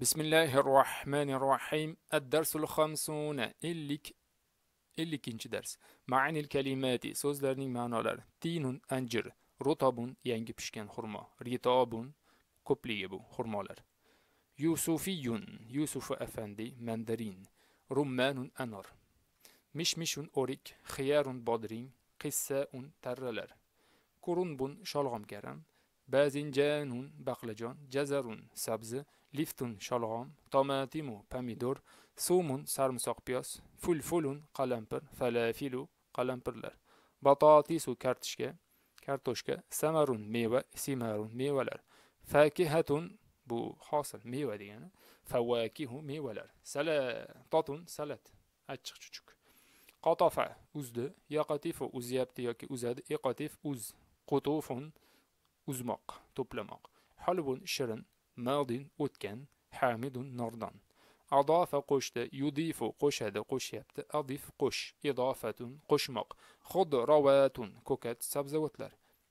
Bismillahirrahmanirrahim. Ad-darsul khamsuna. 50-chi dars. Ma'anil kalimati. So'zlarning ma'nolari. Tinun anjir, rutabun yangi pishgan xurmo, ritabun ko'pligi bu xurmolar. Yusufiyun, Yusufu afandi, mandarin. Rummanun anor. Mishmishun o'rik, xiyarun bodring, qissaun tarralar. Kurunbun sholg'om karam, bazinjanun baqlajon, jazarun sabzi, liftun sholg'om, tomatimu pomidor, sumun sarımsoq piyoz, fulfulun qalampir, falafilu qalampirlar, batotisu kartoshka, samarun meva, simarun mevalar, fakihatun bu hosil meva degani, favakihu mevalar, salatatun salat achchiq chuchuk, qatofa uzdi, yaqatifu uzyapti yoki uzadi, iqatif uz, qutufun uzmoq, to'plamoq, halbun shirin, madin o'tgan, hamidun nordon. Adofa qo'shdi, yudifu qo'shadi, qo'shyapti, adif qo'sh, idofatun qo'shmoq, xudrovatun ko'kat, sabzavotlar.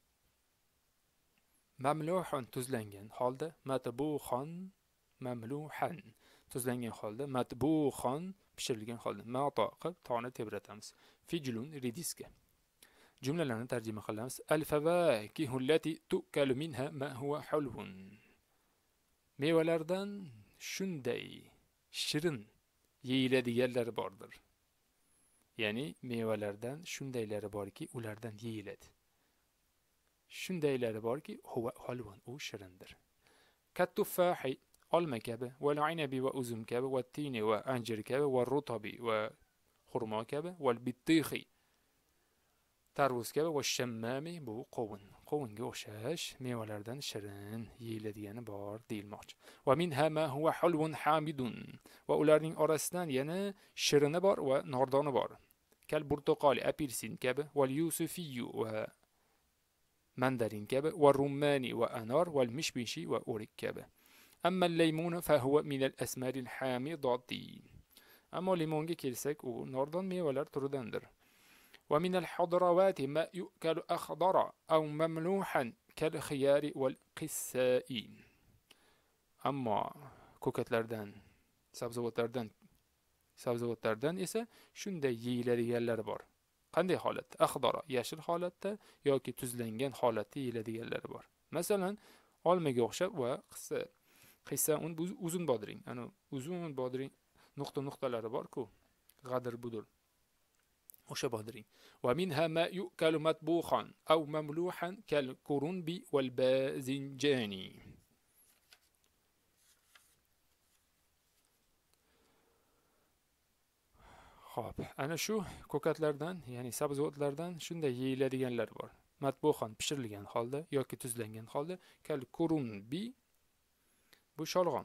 Mamluhun tuzlangan holda, matbuxon mamluhan tuzlangan holda, matbuxon pishirilgan holda. Mato qilib toni tebratamiz. Fijlun ridiska. Jumlalarni tarjima qilamiz. Al-fawakihu allati tu'kalu minha ma huwa hulvun. Mevalardan shunday shirin yeyiladiganlar bordir. Ya'ni mevalardan shundaylari borki, ulardan yeyiladi. Shundaylari borki, huwa hulvun, u shirindir. Kat-tuffahi olma kabi, wal inabi va uzum kabi, va tini va anjir kabi, va rutabi va xurmo kabi, wal bittihi tarvuz kabi, va shammami bu qovunga o'xshash mevalardan shirin yeyiladigani bor deyilmoqchi. Va minha ma huwa hulvun hamidun, va ularning orasidan yana shirini bor va nordoni bor. Kal burtuqali apelsin kabi, wal yusufiyu va mandarin kabi, va rummani va anor, wal mishmishi va o'rik kabi. Amma al-laymun fa huwa min al-asmar al-hamidati. Ammo limonga kelsak, u nordon mevalar turidandir. ومن الحضروات ما يؤكل أخضر أو مملوحا كالخيار والقساء. Ammo ko'katlardan, sabzavotlardan esa shunday yeyiladiganlar bor. Qanday holatda? Axdara, yashil holatda yoki tuzlangan holatda yeyiladiganlar bor. Masalan, olmaga o'xshab va qissa uzun bodring. Ana uzun bodring nuqtalari bor-ku, g'adir budur. o'sha bodring. Va minha ma yu'kalu matbuxan aw mamluhan kal kurunbi wal bazinjani. Xo'p, ana shu ko'katlardan, ya'ni sabzavotlardan shunday yeyiladiganlar bor. Matbuxan pishirilgan holda yoki tuzlangan holda, kal kurunbi bu sholg'om.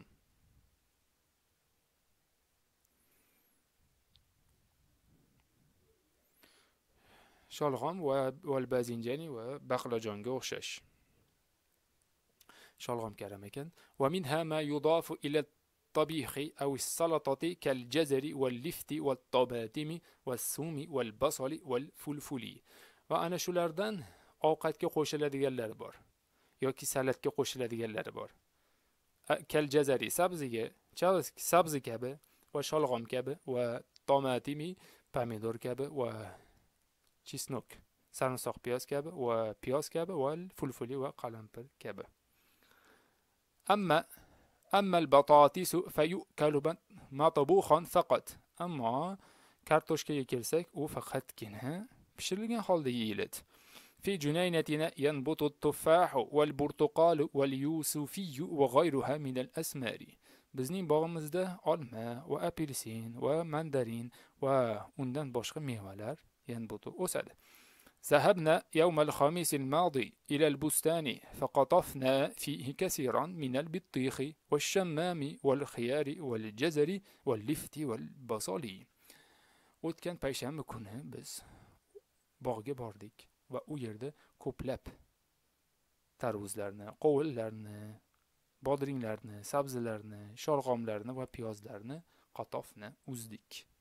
Sholg'om va bazinjani va baqlajonga o'xshash. Sholg'om karam ekan. Va minha ma yudafu ila at-tabikhi aw as-salatati kal-jazari wal-lifti wat-tabatimi was-sumi wal-basali wal-fulfuli. Va ana shulardan ovqatga qo'shiladiganlar bor yoki salatga qo'shiladiganlar bor. Kal-jazari sabzi kabi va sholg'om kabi va tomatimi pomidor kabi va chisnok, sarımsoq piyoz kabi va piyoz kabi va fulfuli va qalampir kabi. Amma al-batatisu fayukalu matbukhan faqat. Ammo kartoshkaga kelsak, u faqatgina pishirilgan holda yeyiladi. Fi junaynatina yanbutu at-tuffahu wal-burtuqalu wal-yusufiyyu va ghayruha min al-asmari. Bizning bog'imizda olma va apelsin va mandarin va undan boshqa mevalar ينبت أسد. ذهبنا يوم الخميس الماضي إلى البستان فقطفنا فيه كثيرا من البطيخ والشمام والخيار والجزر واللفت والبصل. O'tgan payshanba kuni biz bog'ga bordik va u yerda ko'plab tarvuzlarni, qovunlarni, bodringlarni, sabzilarni, sholg'omlarni va piyozlarni qatofni uzdik.